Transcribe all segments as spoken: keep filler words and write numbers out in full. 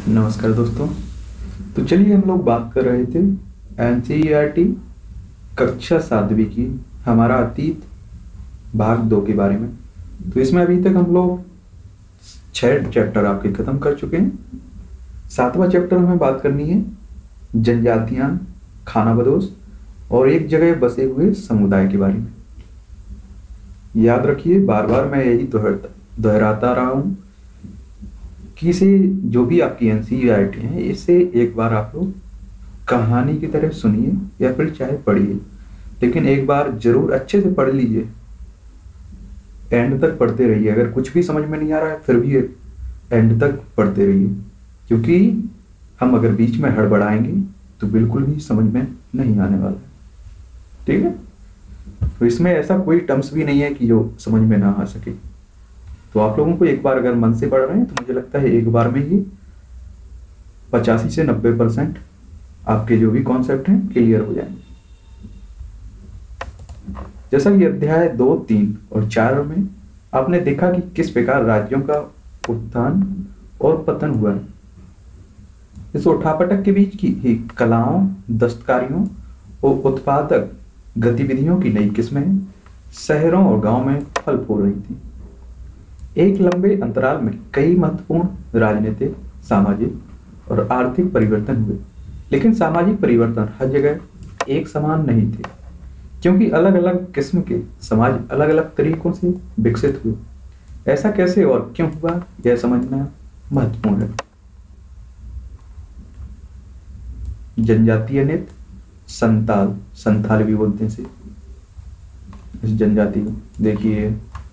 नमस्कार दोस्तों। तो चलिए हम लोग बात कर रहे थे एनसीईआरटी कक्षा सातवीं की हमारा अतीत भाग दो के बारे में। तो इसमें अभी तक हम लोग छह चैप्टर आपके खत्म कर चुके हैं। सातवां चैप्टर हमें बात करनी है जनजातियां, खानाबदोश और एक जगह बसे हुए समुदाय के बारे में। याद रखिए, बार बार मैं यही दोहराता दोहराता रहा हूँ कि इसे जो भी आपकी एनसीईआरटी है इसे एक बार आप लोग कहानी की तरह सुनिए या फिर चाहे पढ़िए, लेकिन एक बार जरूर अच्छे से पढ़ लीजिए, एंड तक पढ़ते रहिए। अगर कुछ भी समझ में नहीं आ रहा है फिर भी एंड तक पढ़ते रहिए, क्योंकि हम अगर बीच में हड़बड़ाएंगे तो बिल्कुल भी समझ में नहीं आने वाला है। ठीक है, तो इसमें ऐसा कोई टर्म्स भी नहीं है कि जो समझ में ना आ सके। तो आप लोगों को एक बार अगर मन से पढ़ रहे हैं तो मुझे लगता है एक बार में ही पचासी से नब्बे परसेंट आपके जो भी कॉन्सेप्ट हैं क्लियर हो जाएंगे। जैसा कि अध्याय दो, तीन और चार में आपने देखा कि किस प्रकार राज्यों का उत्थान और पतन हुआ है। इस उठापटक के बीच की ही कलाओं, दस्तकारियों और उत्पादक गतिविधियों की नई किस्में शहरों और गांव में फल फूल रही थी। एक लंबे अंतराल में कई महत्वपूर्ण राजनीतिक, सामाजिक और आर्थिक परिवर्तन हुए, लेकिन सामाजिक परिवर्तन हर जगह एक समान नहीं थे, क्योंकि अलग अलग किस्म के समाज अलग अलग तरीकों से विकसित हुए। ऐसा कैसे और क्यों हुआ, यह समझना महत्वपूर्ण है। जनजातीय नृत्य, संताल संथाल भी बोलते हैं इसे। इस जनजाति को देखिए,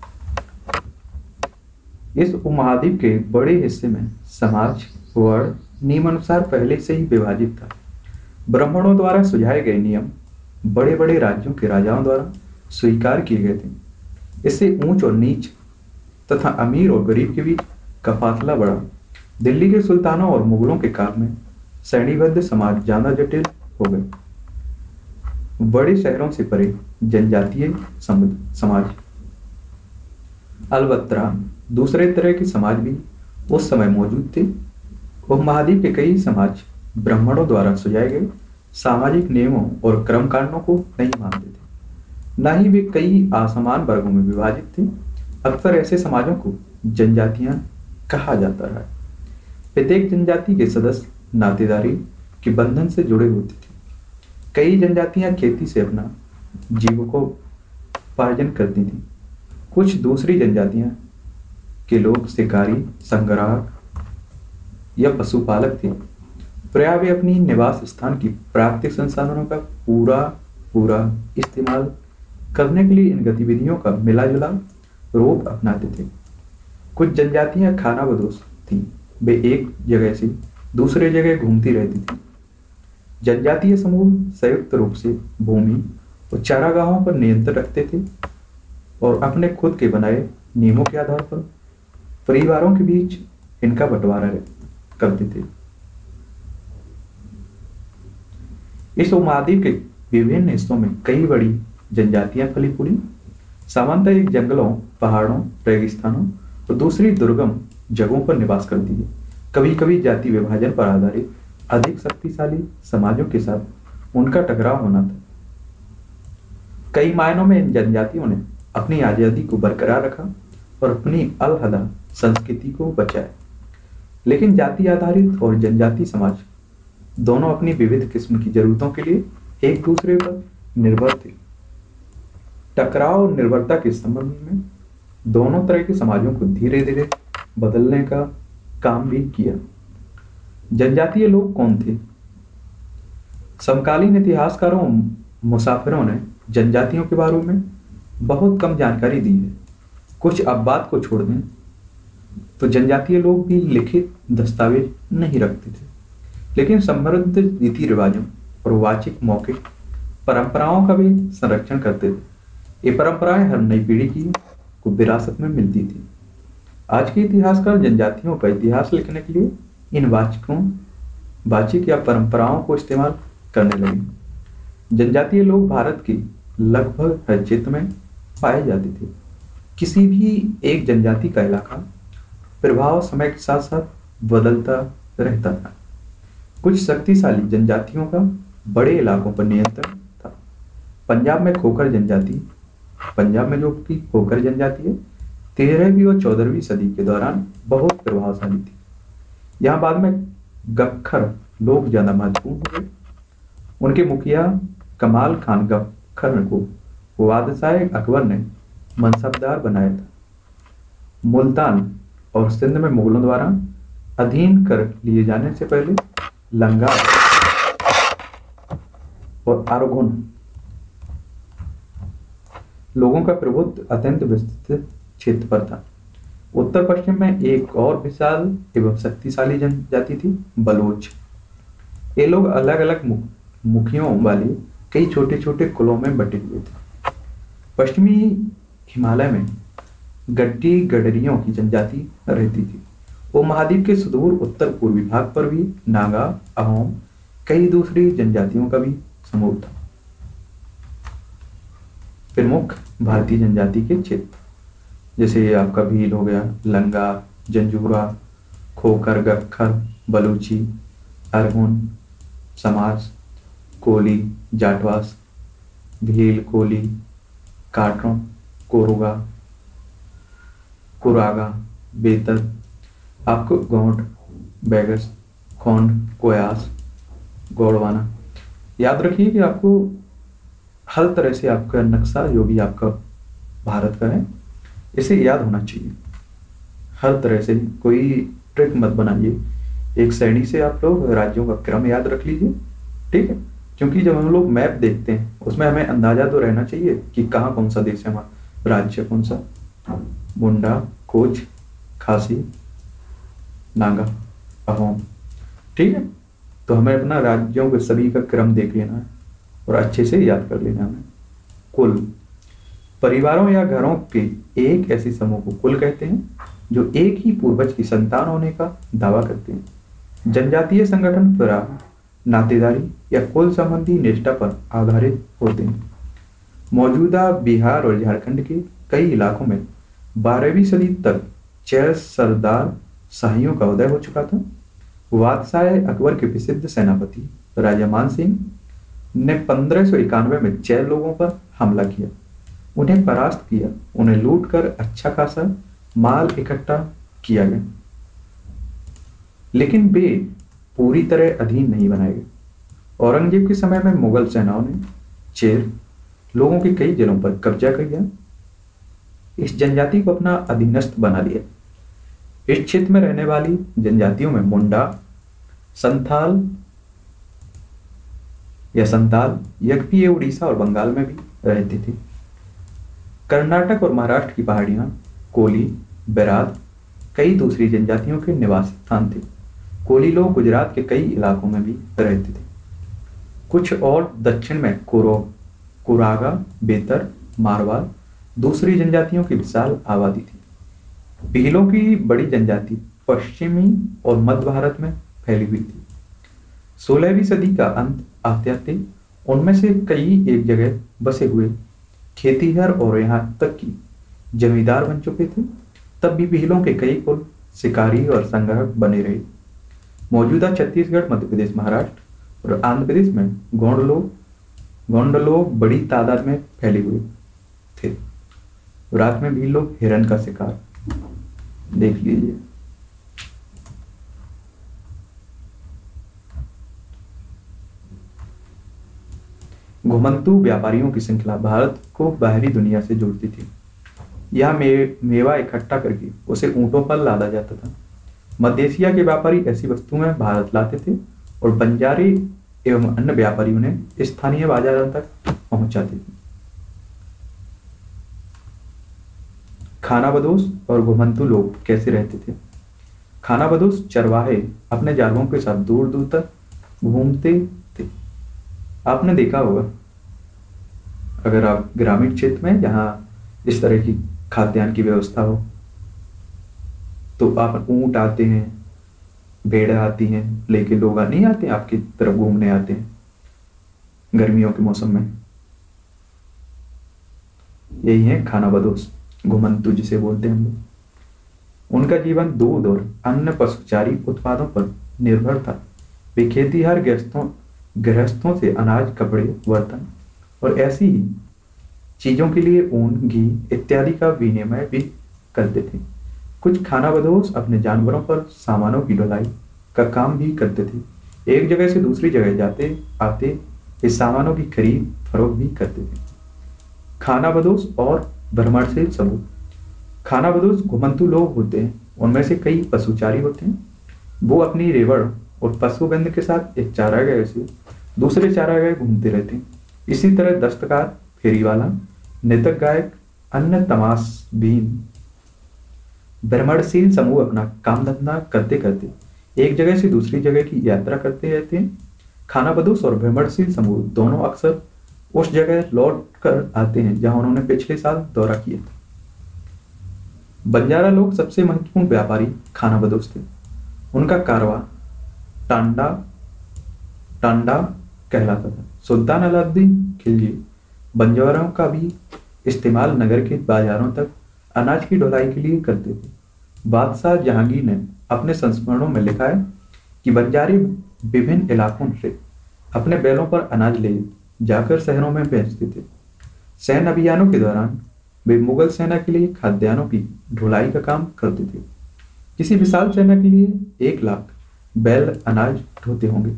इस उपमहाद्वीप के बड़े हिस्से में समाज वर्ण नियमानुसार पहले से ही विभाजित था। ब्राह्मणों द्वारा सुझाए गए नियम बड़े बड़े राज्यों के राजाओं द्वारा स्वीकार किए गए थे। इससे ऊंच और नीच तथा अमीर और गरीब के बीच का फासला बढ़ा। दिल्ली के सुल्तानों और मुगलों के काल में श्रेणीबद्ध समाज ज्यादा जटिल हो गए। बड़े शहरों से परे जनजातीय समाज, अलबत्ता दूसरे तरह के समाज भी उस समय मौजूद थे। उपमहाद्वीप के कई समाज ब्राह्मणों द्वारा सुझाए गए सामाजिक नियमों और कर्म कांडों को नहीं मानते थे, न ही वे कई असमान वर्गों में विभाजित थे। अक्सर ऐसे समाजों को जनजातियां कहा जाता रहा है। प्रत्येक जनजाति के सदस्य नातेदारी के बंधन से जुड़े होते थे। कई जनजातियां खेती से अपना जीविकोपार्जन करती थीं। कुछ दूसरी जनजातियां के लोग शिकारी, संग्राहक या पशुपालक थे। प्रायः वे अपनी निवास स्थान की प्राकृतिक संसाधनों का पूरा पूरा इस्तेमाल करने के लिए इन गतिविधियों का मिला जुला रूप अपनाते थे। कुछ जनजातियां खानाबदोश थीं। वे एक जगह से दूसरे जगह घूमती रहती थीं। जनजातीय समूह संयुक्त रूप से भूमि और चारागाहों पर नियंत्रण रखते थे और अपने खुद के बनाए नियमों के आधार पर परिवारों के बीच इनका बंटवारा करते थे। इस उपमहाद्वीप के विभिन्न हिस्सों में कई बड़ी जनजातियां फली फूली। सामान्यतः एक जंगलों, पहाड़ों, रेगिस्तानों और दूसरी दुर्गम जगहों पर निवास करती है। कभी कभी जाति विभाजन पर आधारित अधिक शक्तिशाली समाजों के साथ उनका टकराव होना था। कई मायनों में इन जनजातियों ने अपनी आजादी को बरकरार रखा और अपनी अलहदा संस्कृति को बचाया, लेकिन जाति आधारित और जनजाति समाज दोनों अपनी विविध किस्म की जरूरतों के लिए एक दूसरे पर निर्भर थे। टकराव और निर्भरता के संबंध में दोनों तरह के समाजों को धीरे धीरे बदलने का काम भी किया। जनजातीय लोग कौन थे? समकालीन इतिहासकारों, मुसाफिरों ने जनजातियों के बारे में बहुत कम जानकारी दी है। कुछ अब बात को छोड़ दें तो जनजातीय लोग भी लिखित दस्तावेज नहीं रखते थे, लेकिन समृद्ध रीति रिवाजों और वाचिक मौखिक परंपराओं का भी संरक्षण करते थे। ये परंपराएं हर नई पीढ़ी की को विरासत में मिलती थी। आज के इतिहासकार जनजातियों का इतिहास लिखने के लिए इन वाचिकों वाचिक या परंपराओं को इस्तेमाल करने लगे। जनजातीय लोग भारत के लगभग हर क्षेत्र में पाए जाते थे। किसी भी एक जनजाति का इलाका प्रभाव समय के साथ साथ बदलता रहता था। कुछ शक्तिशाली जनजातियों का बड़े इलाकों पर नियंत्रण था। पंजाब में खोखर जनजाति पंजाब में जो की खोखर जनजाति है, तेरहवीं और चौदहवीं सदी के दौरान बहुत प्रभावशाली थी। यहाँ बाद में गक्खर लोग ज्यादा महत्वपूर्ण हो गए। उनके मुखिया कमाल खान गक्खर को बादशाह अकबर ने मनसबदार बनाया था। मुल्तान और सिंध में मुगलों द्वारा अधीन कर लिए जाने से पहले लंगार और आरोगुन लोगों का प्रभुत्व अत्यंत विस्तृत क्षेत्र पर था। उत्तर पश्चिम में एक और विशाल एवं शक्तिशाली जनजाति थी, बलोच। ये लोग अलग अलग मुखियों वाले कई छोटे छोटे कुलों में बटे हुए थे। पश्चिमी हिमालय में गड्डी गडरियों की जनजाति रहती थी। वो महाद्वीप के सुदूर उत्तर पूर्वी भाग पर भी नागा, अहोम, कई दूसरी जनजातियों का भी समूह था। प्रमुख भारतीय जनजाति के क्षेत्र जैसे आपका भील हो गया, लंगा, जंजूरा, खोखर, गक्खर, बलूची, अरहुन समाज, कोली, जाटवास, भील, कोली, काटरों, कोरुगा, कुरागा, बेतर, आपको गोंड, बैगस, खोंड, कोयास, गोड़वाना। याद रखिए कि आपको हर तरह से आपका नक्शा जो भी आपका भारत का है इसे याद होना चाहिए। हर तरह से कोई ट्रिक मत बनाइए। एक श्रेणी से आप लोग राज्यों का क्रम याद रख लीजिए, ठीक है। क्योंकि जब हम लोग मैप देखते हैं उसमें हमें अंदाजा तो रहना चाहिए कि कहाँ कौन सा देश है, हमारा राज्य कौन सा, मुंडा, कोच, खासी, नागा, अहोम, ठीक है। तो हमें अपना राज्यों के सभी का क्रम देख लेना है और अच्छे से याद कर लेना है। कुल परिवारों या घरों के एक ऐसे समूह को कुल कहते हैं जो एक ही पूर्वज की संतान होने का दावा करते हैं। जनजातीय संगठन पर नातेदारी या कुल संबंधी निष्ठा पर आधारित होते हैं। मौजूदा बिहार और झारखंड के कई इलाकों में बारहवीं सदी तक चैर सरदार शाहियों का उदय हो चुका था। बादशाह अकबर के प्रसिद्ध सेनापति राजा मान सिंह ने पंद्रह सौ इक्यानवे में चैर लोगों पर हमला किया, उन्हें परास्त किया, उन्हें लूट कर अच्छा खासा माल इकट्ठा किया गया, लेकिन वे पूरी तरह अधीन नहीं बनाए गए। औरंगजेब के समय में मुगल सेनाओं ने चेर लोगों के कई जिलों पर कब्जा किया, इस जनजाति को अपना अधीनस्थ बना लिया। इस क्षेत्र में रहने वाली जनजातियों में मुंडा, संथाल या संताल, यज्ञ उड़ीसा और बंगाल में भी रहते थे। कर्नाटक और महाराष्ट्र की पहाड़ियां, कोली, बेरात, कई दूसरी जनजातियों के निवास स्थान थे। कोली लोग गुजरात के कई इलाकों में भी रहते थे। कुछ और दक्षिण में कुरो कुरागा, बेतर, मारवाड़, दूसरी जनजातियों की विशाल आबादी थी। भीलों की बड़ी जनजाति पश्चिमी और मध्य भारत में फैली हुई थी। सोलहवीं सदी का अंत आते आते उनमें से कई एक जगह बसे हुए खेतीहर और यहाँ तक कि जमींदार बन चुके थे। तब भी भीलों के कई कुल शिकारी और संग्राहक बने रहे। मौजूदा छत्तीसगढ़, मध्य प्रदेश, महाराष्ट्र और आंध्र प्रदेश में गोंड लोग गोंड लोग बड़ी तादाद में फैले हुए थे। रात में भी लोग हिरन का शिकार देख लीजिए। घुमंतू व्यापारियों की श्रृंखला भारत को बाहरी दुनिया से जोड़ती थी। यह मे, मेवा इकट्ठा करके उसे ऊंटों पर लादा जाता था। मध्य एशिया के व्यापारी ऐसी वस्तुएं भारत लाते थे और बंजारे एवं अन्य व्यापारी उन्हें स्थानीय बाजारों तक पहुंचाते थे। खानाबदोश और घुमंतू लोग कैसे रहते थे? खानाबदोश चरवाहे अपने जानवरों के साथ दूर दूर तक घूमते थे। आपने देखा होगा अगर आप ग्रामीण क्षेत्र में जहां इस तरह की खाद्यान्न की व्यवस्था हो तो आप ऊंट आते हैं, भेड़ें आती हैं, लेके लोग नहीं आते हैं आपकी तरफ घूमने आते हैं गर्मियों के मौसम में। यही है खानाबदोश, घुमंतू जिसे बोलते हैं हम लोग। उनका जीवन दूध और अन्य पशुचारी उत्पादों पर निर्भर था। वे खेतीहर गृहस्थों गृहस्थों से अनाज, कपड़े, बर्तन और ऐसी ही चीजों के लिए ऊन, घी इत्यादि का विनिमय भी करते थे। कुछ खानाबदोश अपने जानवरों पर सामानों की ढुलाई का काम भी करते थे। एक जगह से दूसरी जगह जाते आते इस सामानों की खरीद फरोख्त भी करते थे। खानाबदोश और भ्रमणशील समूह। खानाबदोश घुमंतू लोग होते हैं। उनमें से कई पशुचारी होते हैं। वो अपनी रेवड़ और पशुबंद के साथ एक चारागाह से दूसरे चारागाह घूमते रहते हैं। इसी तरह दस्तकार, फेरीवाला, नृतक, गायक, अन्य तमाशबीन भ्रमणशील समूह अपना काम धंधा करते करते एक जगह से दूसरी जगह की यात्रा करते रहते हैं। खानाबदोश और भ्रमणशील समूह दोनों अक्सर उस जगह लौट कर आते हैं जहां उन्होंने पिछले साल दौरा किया था। बंजारा लोग सबसे महत्वपूर्ण व्यापारी खानाबदोश थे। उनका कारवा टांडा टांडा कहलाता था। सुल्तान अलाउद्दीन खिलजी बंजारों का भी इस्तेमाल नगर के बाजारों तक अनाज की ढुलाई के लिए करते थे। बादशाह जहांगीर ने अपने संस्मरणों में लिखा है कि बंजारे विभिन्न इलाकों से अपने बैलों पर अनाज ले जाकर शहरों में बेचते थे। सैन्य अभियानों के दौरान वे मुगल सेना के लिए खाद्यान्नों की ढुलाई का काम करते थे। किसी विशाल सेना के लिए एक लाख बैल अनाज ढोते होंगे।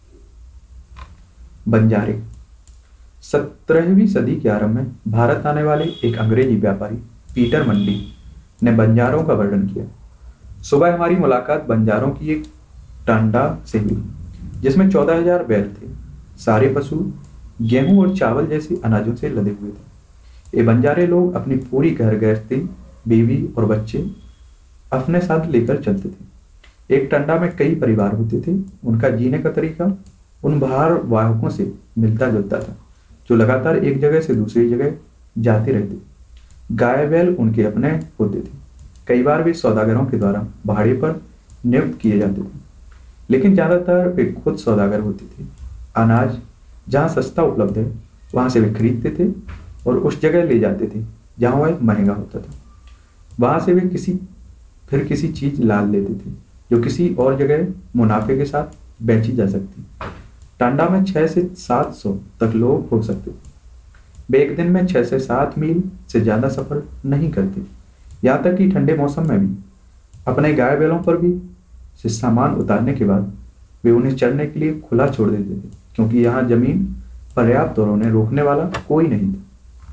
बंजारे। सत्रहवीं सदी के आरंभ में भारत आने वाले एक अंग्रेजी व्यापारी पीटर मंडी ने बंजारों का वर्णन किया। सुबह हमारी मुलाकात बंजारों की एक टांडा से हुई जिसमें चौदह हजार बैल थे। सारे पशु गेहूं और चावल जैसे अनाजों से लदे हुए थे। ये बंजारे लोग अपनी पूरी घर गृहस्थी, बीवी और बच्चे अपने साथ लेकर चलते थे। एक टंडा में कई परिवार होते थे। उनका जीने का तरीका उन भार वाहकों से मिलता जुलता था जो लगातार एक जगह से दूसरी जगह जाते रहते। गाय बैल उनके अपने होते थे। कई बार वे सौदागरों के द्वारा भाड़े पर नियुक्त किए जाते थे, लेकिन ज्यादातर वे खुद सौदागर होते थे। अनाज जहाँ सस्ता उपलब्ध है वहां से वे खरीदते थे और उस जगह ले जाते थे जहाँ वह महंगा होता था। वहां से वे किसी फिर किसी चीज लाद लेते थे जो किसी और जगह मुनाफे के साथ बेची जा सकती। टांडा में छह से सात सौ तक लोग हो सकते थे। वे एक दिन में छह से सात मील से ज्यादा सफर नहीं करते। यहाँ तक कि ठंडे मौसम में भी अपने गाय बैलों पर भी से सामान उतारने के बाद वे उन्हें चढ़ने के लिए खुला छोड़ देते थे, क्योंकि यहाँ जमीन पर्याप्त और उन्हें रोकने वाला कोई नहीं था।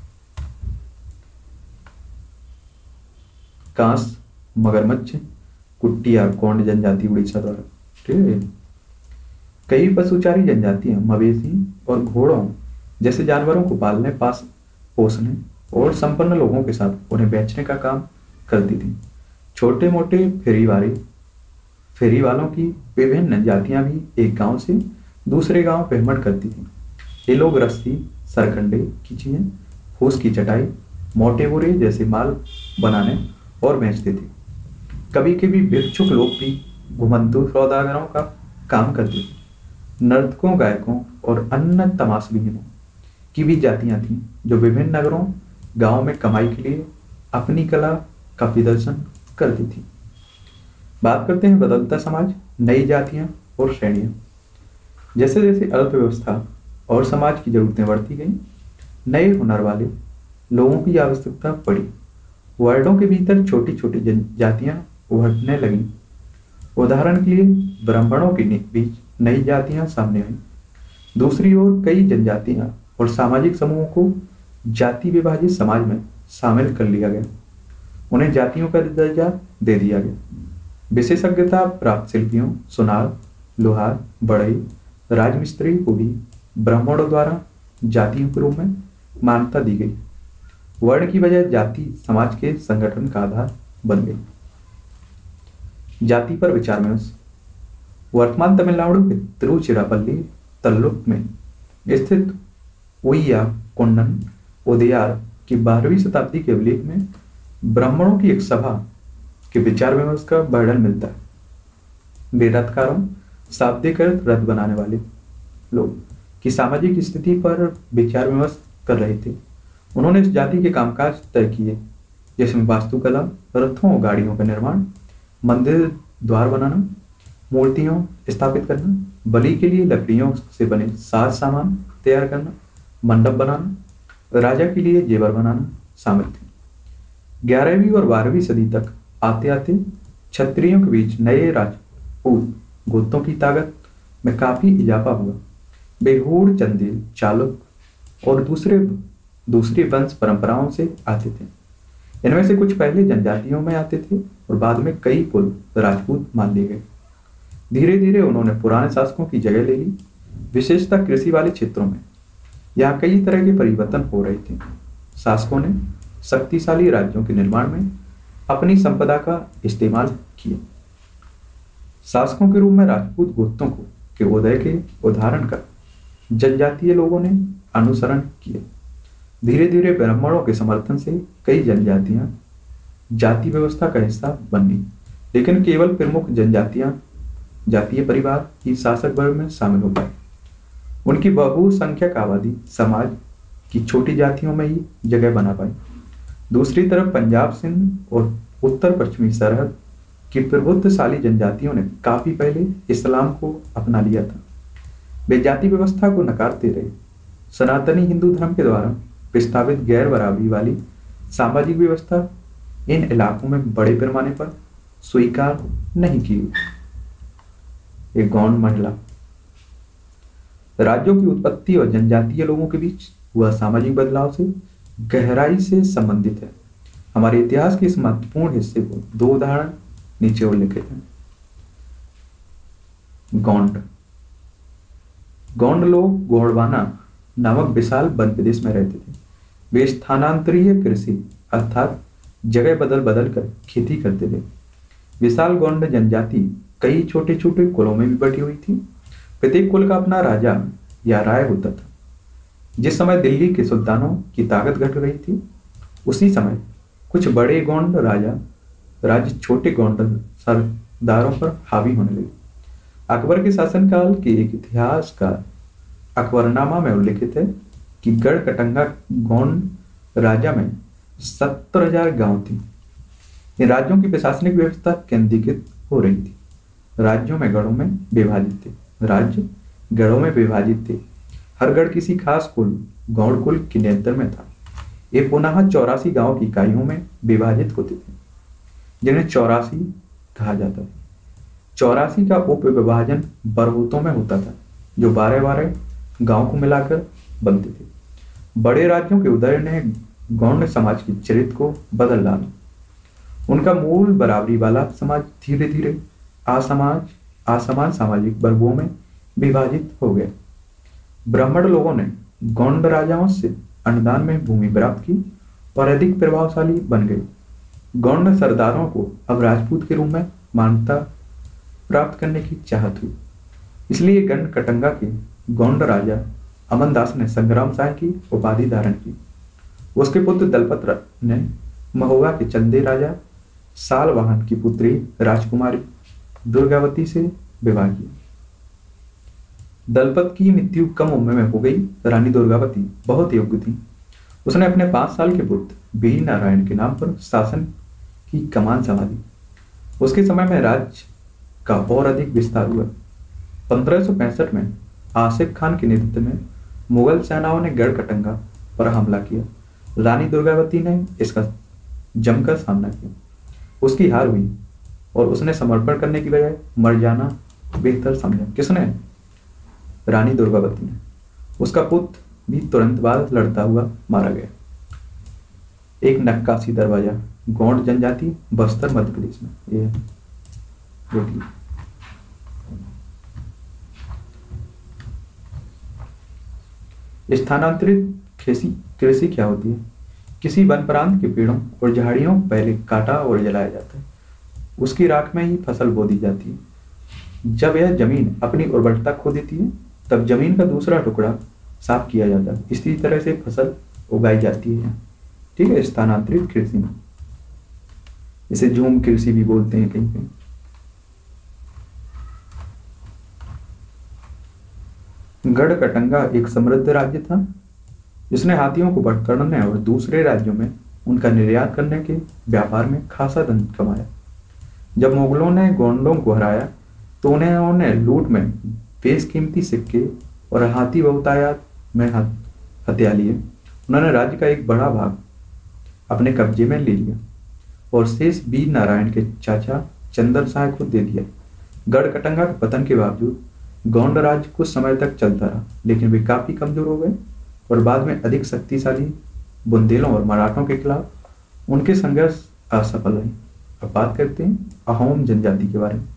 कांस, मगरमच्छ, कुट्टिया कोंड जनजाति उड़ीसा द्वारा। ठीक है। कई पशुचारी जनजातियां मवेशी और घोड़ों जैसे जानवरों को पालने, पास पोसने और संपन्न लोगों के साथ उन्हें बेचने का काम करती थी। छोटे मोटे फेरी वाले फेरी वालों की विभिन्न जातियां भी एक गांव से दूसरे गांव भ्रमण करती थी। ये लोग रस्सी, सरकंडे की चीजें, फूस की चटाई, मोटे बोरे जैसे माल बनाने और बेचते थे। कभी कभी भिक्षुक लोग भी घुमंतू सौदागरों का काम करते थे। नर्तकों, गायकों और अन्य तमाशबीनों की भी जातियां थीं जो विभिन्न नगरों, गांवों में कमाई के लिए अपनी कला का प्रदर्शन करती थी। बात करते हैं बदलता समाज, नई जातियां और श्रेणियां। जैसे जैसे अर्थव्यवस्था और समाज की जरूरतें बढ़ती गई, नए हुनर वाले लोगों की आवश्यकता पड़ी। वर्णों के भीतर छोटी छोटी जातियां उभरने लगी। उदाहरण के लिए ब्राह्मणों के बीच नई जातियां सामने आई। दूसरी ओर कई जनजातियां और सामाजिक समूहों को जाति विभाजित समाज में शामिल कर लिया गया। उन्हें जातियों का दर्जा दे दिया गया। विशेषज्ञता प्राप्त शिल्पियों, सुनार, लोहार, बढ़ई, राजमिस्त्री को भी ब्राह्मणों द्वारा जातियों के रूप में मान्यता दी गई। वर्ण की बजाय जाति समाज के संगठन का आधार बन गई। जाति पर विचार विमर्श। वर्तमान तमिलनाडु के तिरुचिरापल्ली तालुक में स्थित उय्या कोंडन उदयार की बारहवीं शताब्दी के अभिलेख में ब्राह्मणों की एक सभा के विचार विमर्श का वर्णन मिलता है। वे रथकारों, शाब्दिक अर्थ रथ बनाने वाले लोग की सामाजिक स्थिति पर विचार विमर्श कर रहे थे। उन्होंने इस जाति के कामकाज तय किए जिसमें वास्तुकला, रथों और गाड़ियों का निर्माण, मंदिर द्वार बनाना, मूर्तियों स्थापित करना, बलि के लिए लकड़ियों से बने साज सामान तैयार करना, मंडप बनाना, राजा के लिए जेवर बनाना शामिल थे। ग्यारहवीं और बारहवीं सदी तक आते आते क्षत्रियों के बीच नए राजपूत गोत्रों की ताकत में काफी इजाफा हुआ। बेहूड़, चंदेल, चालुक और दूसरे दूसरी वंश परंपराओं से आते थे। इनमें से कुछ पहले जनजातियों में आते थे और बाद में कई कुल राजपूत मान लिए गए। धीरे धीरे उन्होंने पुराने शासकों की जगह ले ली, विशेषतः कृषि वाले क्षेत्रों में। यहाँ कई तरह के परिवर्तन हो रहे थे। शासकों ने शक्तिशाली राज्यों के निर्माण में अपनी संपदा का इस्तेमाल किया। शासकों के रूप में राजपूत गोत्रों को के उदय के उदाहरण का जनजातीय लोगों ने अनुसरण किया। धीरे धीरे ब्राह्मणों के समर्थन से कई जनजातियां जाति व्यवस्था का हिस्सा बनी, लेकिन केवल प्रमुख जनजातियां जातीय परिवार ही शासक वर्ग में शामिल हो पाए। उनकी बहुसंख्यक आबादी समाज की छोटी जातियों में ही जगह बना पाई। दूसरी तरफ पंजाब, सिंध और उत्तर पश्चिमी सरहद की प्रभुत्वशाली जनजातियों ने काफी पहले इस्लाम को अपना लिया था। वे जाति व्यवस्था को नकारते रहे। सनातनी हिंदू धर्म के द्वारा प्रस्तावित गैर बराबरी वाली सामाजिक व्यवस्था इन इलाकों में बड़े पैमाने पर स्वीकार नहीं की। एक गौंड महिला राज्यों की उत्पत्ति और जनजातीय लोगों के बीच हुआ सामाजिक बदलाव से गहराई से संबंधित है। हमारे इतिहास के इस महत्वपूर्ण हिस्से को दो उदाहरण नीचे उल्लिखित हैं। गौंड गौंड लोग गोंडवाना नामक विशाल वन प्रदेश में रहते थे। वे स्थानांतरीय कृषि अर्थात जगह बदल बदल कर खेती करते थे। विशाल गौंड जनजाति कई छोटे छोटे कुलों में भी बटी हुई थी। प्रत्येक कुल का अपना राजा या राय होता था। जिस समय दिल्ली के सुल्तानों की ताकत घट रही थी, उसी समय कुछ बड़े गौंड राजा राज्य छोटे गौंड सरदारों पर हावी होने लगे। अकबर के शासनकाल के एक इतिहास का अकबरनामा में उल्लिखित है कि गढ़ कटंगा गौंड राजा में सत्तर हजार गांव थी। इन राज्यों की प्रशासनिक व्यवस्था केंद्रीकृत हो रही थी। राज्यों में गढ़ों में विभाजित थे राज्य गढ़ों में विभाजित थे। हर गढ़ किसी खास कुल गौड़ कुल के नियंत्रण में था। ये पुनः चौरासी गांव की इकाइयों में विभाजित होते थे, जिन्हें चौरासी कहा जाता है। चौरासी का उप विभाजन बरहूतों में होता था, जो बारह बारह गांव को मिलाकर बनते थे। बड़े राज्यों के उदय ने गौंड समाज के चरित्र को बदल डाला। उनका मूल बराबरी वाला समाज धीरे धीरे असमाज असमान सामाजिक वर्गों में विभाजित हो गया। ब्राह्मण लोगों ने गौंड राजाओं से अनुदान में भूमि प्राप्त की और अधिक प्रभावशाली बन गए। गौंड सरदारों को अब राजपूत के रूप में मान्यता प्राप्त करने की चाहत हुई। इसलिए गढ़ कटंगा के गौंड राजा अमनदास ने संग्राम शाह की उपाधि धारण की। उसके पुत्र दलपत ने महोबा के चंदे राजा सालवाहन की पुत्री राजकुमारी दुर्गावती से विवाह किया। दलपत की मृत्यु कम उम्र में हो गई। रानी दुर्गावती बहुत योग्य थी। उसने अपने पांच साल के पुत्र वीर नारायण के नाम पर शासन की कमान संभाली। उसके समय में राज्य का और अधिक विस्तार हुआ। पंद्रह सौ पैंसठ में आसिफ खान के नेतृत्व में मुगल सेनाओं ने गढ़ कटंगा पर हमला किया। रानी दुर्गावती ने इसका जमकर सामना किया। उसकी हार हुई और उसने समर्पण करने की बजाय मर जाना बेहतर समझा। किसने? रानी दुर्गावती ने। उसका पुत्र भी तुरंत बाद लड़ता हुआ मारा गया। एक नक्काशी दरवाजा गौंड जनजाति बस्तर मध्य प्रदेश में। ये देखिए, स्थानांतरित कृषि कृषि क्या होती है? किसी वन प्रांत के पेड़ों और झाड़ियों को पहले काटा और जलाया जाता है। उसकी राख में ही फसल बो दी जाती है। जब यह जमीन अपनी उर्वरता खो देती है, तब जमीन का दूसरा टुकड़ा साफ किया जाता है। इसी तरह से फसल उगाई जाती है। ठीक है, स्थानांतरित कृषि में इसे झूम कृषि भी बोलते हैं कहीं कहीं। गढ़ कटंगा एक समृद्ध राज्य था, जिसने हाथियों को पकड़ने और दूसरे राज्यों में उनका निर्यात करने के व्यापार में खासा धन कमाया। जब मुगलों ने गोंडों को हराया तो उन्हें उन्होंने लूट में बेशकीमती सिक्के और हाथी बहुतायत में हत्या लिए। उन्होंने राज्य का एक बड़ा भाग अपने कब्जे में ले लिया और शेष वीर नारायण के चाचा चंदन शाह को दे दिया। गढ़कटंगा के पतन के बावजूद गोंड राज्य कुछ समय तक चलता रहा, लेकिन वे काफी कमजोर हो गए और बाद में अधिक शक्तिशाली बुंदेलों और मराठों के खिलाफ उनके संघर्ष असफल रहे। अब बात करते हैं अहोम जनजाति के बारे में।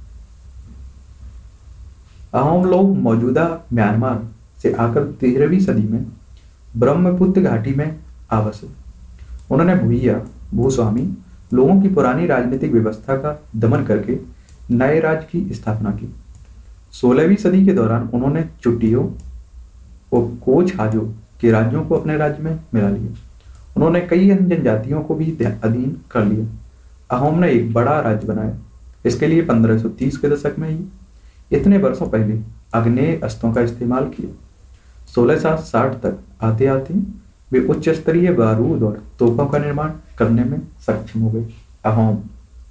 अहोम लोग मौजूदा म्यांमार से आकर तेरहवीं सदी में ब्रह्मपुत्र घाटी में आवास हुए। उन्होंने भूया भूस्वामी लोगों की पुरानी राजनीतिक व्यवस्था का दमन करके नए राज्य की स्थापना की। सोलहवीं सदी के दौरान उन्होंने चुटियों और कोच हाजों के राज्यों को अपने राज्य में मिला लिया। उन्होंने कई अन्य जनजातियों को भी अधीन कर लिया। अहोम ने एक बड़ा राज्य बनाया। इसके लिए पंद्रह सौ तीस के दशक में ही इतने वर्षों पहले आग्नेय अस्त्रों का इस्तेमाल किया। सोलह सौ साठ तक आते आते वे उच्च स्तरीय बारूद और तोपों का निर्माण करने में सक्षम हो गए। अहोम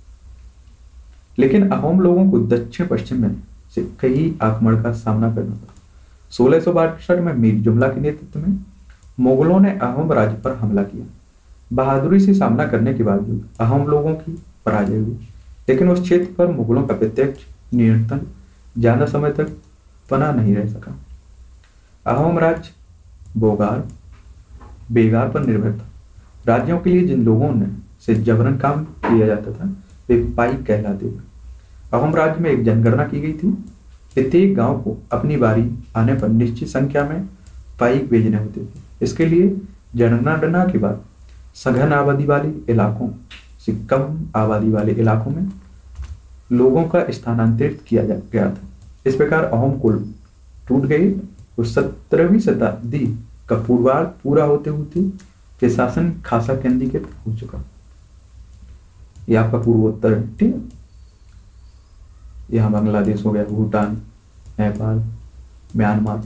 लेकिन अहोम लोगों को दक्षिण पश्चिम में से कई आक्रमण का सामना करना पड़ा। सोलह सौ बासठ में मीर जुमला के नेतृत्व में मुगलों ने अहोम राज्य पर हमला किया। बहादुरी से सामना करने के बावजूद अहोम लोगों की पराजय हुई, लेकिन उस क्षेत्र पर मुगलों का प्रत्यक्ष नियंत्रण ज्यादा समय तक बना नहीं रह सका। अहोम राज्य बोगार बेगार पर निर्भर था। राज्यों के लिए जिन लोगों ने से जबरन काम किया जाता था वे पाइक कहलाते थे। अहोम राज्य में एक जनगणना की गई थी। प्रत्येक गांव को अपनी बारी आने पर निश्चित संख्या में पाइक भेजने होते थे। इसके लिए जनगणना के बाद सघन आबादी वाले इलाकों से कम आबादी वाले इलाकों में लोगों का स्थानांतरित किया गया था। इस प्रकार अहोम कुल टूट गए और सत्रहवीं शताब्दी का पूर्वार्ध पूरा होते होते के शासन खासा केंद्रीकृत हो चुका। ये आपका पूर्वोत्तर है, ठीक है। यहाँ बांग्लादेश हो गया, भूटान, नेपाल, म्यांमार,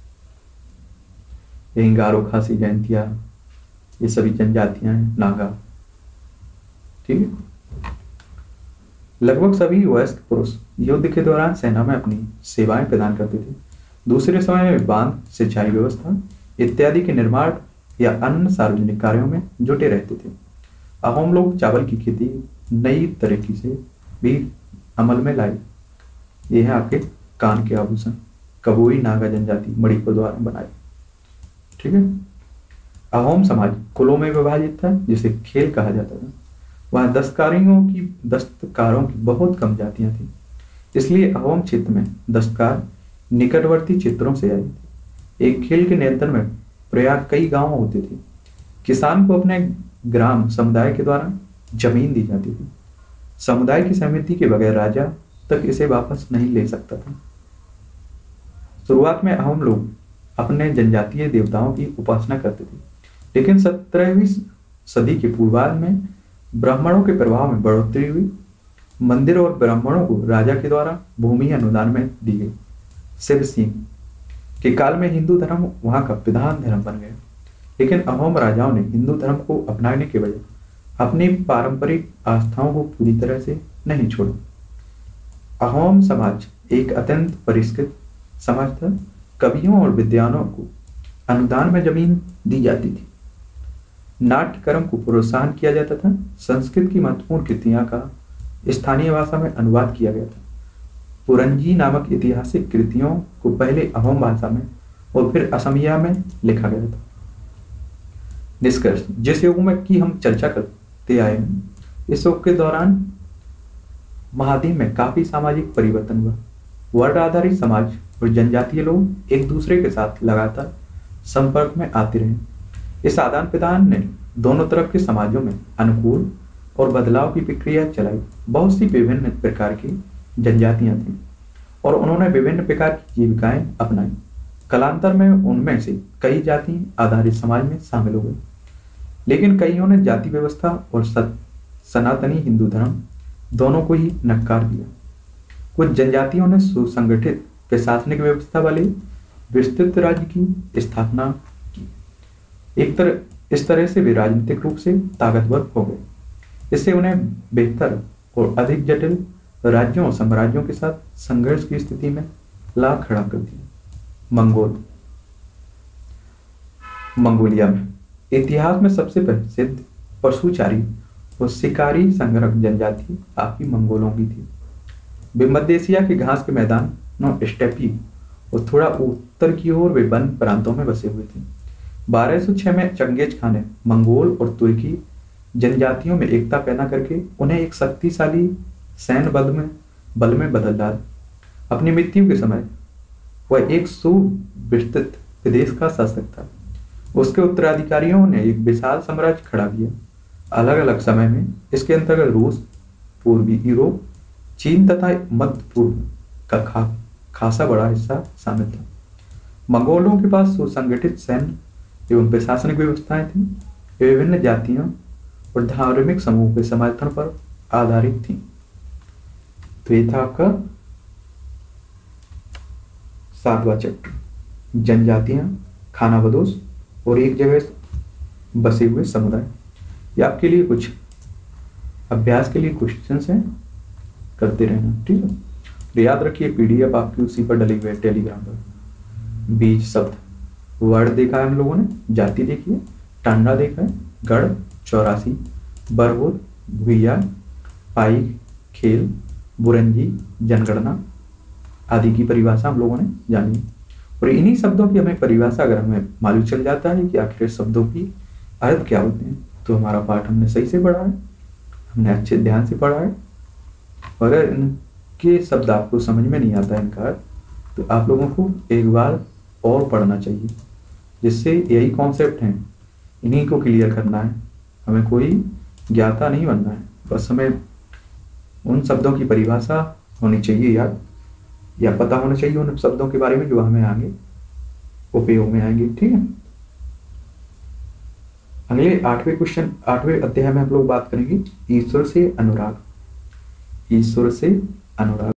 यही गारो, खासी, जयंतिया, ये सभी जनजातियां हैं, नागा, ठीक है। लगभग सभी वयस्क पुरुष युद्ध के दौरान सेना में अपनी सेवाएं प्रदान करते थे। दूसरे समय में बांध, सिंचाई व्यवस्था इत्यादि के निर्माण या अन्य सार्वजनिक कार्यों में जुटे रहते थे। अहोम लोग चावल की खेती नई तरीके से भी अमल में लाई। ये है आपके कान के आभूषण, कबोई नागा जनजाति मणिपुर द्वारा बनाए, ठीक है। अहोम समाज कुलों में विभाजित था, जिसे खेल कहा जाता था। वहां दस्तकारियों की दस्तकारों की बहुत कम जातियां थी, इसलिए अहोम क्षेत्र में दस्तकार निकटवर्ती क्षेत्रों से आई थी। एक खेल के नियंत्रण में प्रयाग कई गांव होते थे। किसान को अपने ग्राम समुदाय के द्वारा जमीन दी जाती थी। समुदाय की सहमति के बगैर राजा तक इसे वापस नहीं ले सकता था। शुरुआत में अहोम लोग अपने जनजातीय देवताओं की उपासना करते थे, लेकिन सत्रहवीं सदी के पूर्वार्ध में ब्राह्मणों के प्रभाव में बढ़ोतरी हुई। मंदिर और ब्राह्मणों को राजा के द्वारा भूमि अनुदान में दी गई। शिव सिंह के काल में हिंदू धर्म वहां का प्रधान धर्म बन गया, लेकिन अहोम राजाओं ने हिंदू धर्म को अपनाने के बजाय अपनी पारंपरिक आस्थाओं को पूरी तरह से नहीं छोड़ा। अहोम समाज एक अत्यंत परिष्कृत समाज था। कवियों और विद्वानों को अनुदान में जमीन दी जाती थी। नाट्य कर्म को प्रोत्साहन किया जाता था। संस्कृत की महत्वपूर्ण कृतियां का स्थानीय भाषा में अनुवाद किया गया था। पुरंजी नामक ऐतिहासिक कृतियों को पहले अहोम भाषा में और फिर असमिया में लिखा गया था। निष्कर्ष, जिस युग में की हम चर्चा करते आए हैं, इस युग के दौरान महाद्वीप में काफी सामाजिक परिवर्तन हुआ। वर्ण आधारित समाज और जनजातीय लोग एक दूसरे के साथ लगातार संपर्क में आते रहे। इस आदान प्रदान ने दोनों तरफ के समाजों में अनुकूल और बदलाव की प्रक्रिया चलाई। बहुत सी विभिन्न प्रकार की जनजातियां थीं और उन्होंने विभिन्न प्रकार की जीविकाएं अपनाई। कालांतर में उनमें से कई जाति आधारित समाज में शामिल हो गए, लेकिन कईयों ने जाति व्यवस्था और सनातनी हिंदू धर्म दोनों को ही नकार दिया। कुछ जनजातियों ने सुसंगठित प्रशासनिक व्यवस्था वाले विस्तृत राज्य की स्थापना की। एक तरह इस तरह से वे राजनीतिक रूप से ताकतवर हो गए। इससे उन्हें बेहतर और अधिक जटिल राज्यों और साम्राज्यों के साथ संघर्ष की स्थिति में ला खड़ा कर दिया। मंगोल मंगोलिया में इतिहास में सबसे प्रसिद्ध पशुचारी और शिकारी संग्रह जनजाति आपकी मंगोलों की थी। वे मध्य एशिया के घास के मैदानों, स्टेपी और थोड़ा उत्तर की ओर वे वन प्रांतों में बसे हुए थे। बारह सौ छह में चंगेज खान ने मंगोल और तुर्की जनजातियों में एकता पैदा करके उन्हें एक शक्तिशाली सैन्य बल में बल में बदल डाला। अपनी मृत्यु के समय वह एक सुविस्तृत प्रदेश का शासक था। उसके उत्तराधिकारियों ने एक विशाल साम्राज्य खड़ा किया। अलग अलग समय में इसके अंतर्गत रूस, पूर्वी यूरोप, चीन तथा मध्य पूर्व का खा, खासा बड़ा हिस्सा शामिल था। मंगोलों के पास सुसंगठित सैन्य एवं प्रशासनिक व्यवस्थाएं थी। विभिन्न जातियों और धार्मिक समूह के समर्थन पर आधारित थी। तो ये था आपका सातवां चैप्टर, जनजातियां, खानाबदोश और एक जगह बसे हुए समुदाय। ये आपके लिए कुछ अभ्यास के लिए क्वेश्चंस हैं, करते रहना, ठीक है। तो याद रखिए पीडीएफ आपकी उसी पर डली हुई है टेलीग्राम पर। बीज शब्द वर्ड देखा है हम लोगों ने, जाति देखी है, टांडा देखा है, गढ़, चौरासी, बरबोध, भुइया, पाई, खेल, बुरंजी, जनगणना आदि की परिभाषा हम लोगों ने जानी। और इन्हीं शब्दों की हमें परिभाषा अगर हमें मालूम चल जाता है कि आखिर शब्दों की अर्थ क्या होते हैं, तो हमारा पाठ हमने सही से पढ़ा है, हमने अच्छे ध्यान से पढ़ा है। और अगर इनके शब्द आपको समझ में नहीं आता है इनका अर्थ, तो आप लोगों को एक बार और पढ़ना चाहिए, जिससे यही कॉन्सेप्ट हैं, इन्हीं को क्लियर करना है। हमें कोई ज्ञाता नहीं बनना है, बस हमें उन शब्दों की परिभाषा होनी चाहिए याद, या पता होना चाहिए उन शब्दों के बारे में जो हमें आगे उपयोग में आएंगे, ठीक है। अगले आठवें क्वेश्चन आठवें अध्याय में हम लोग बात करेंगे ईश्वर से अनुराग। ईश्वर से अनुराग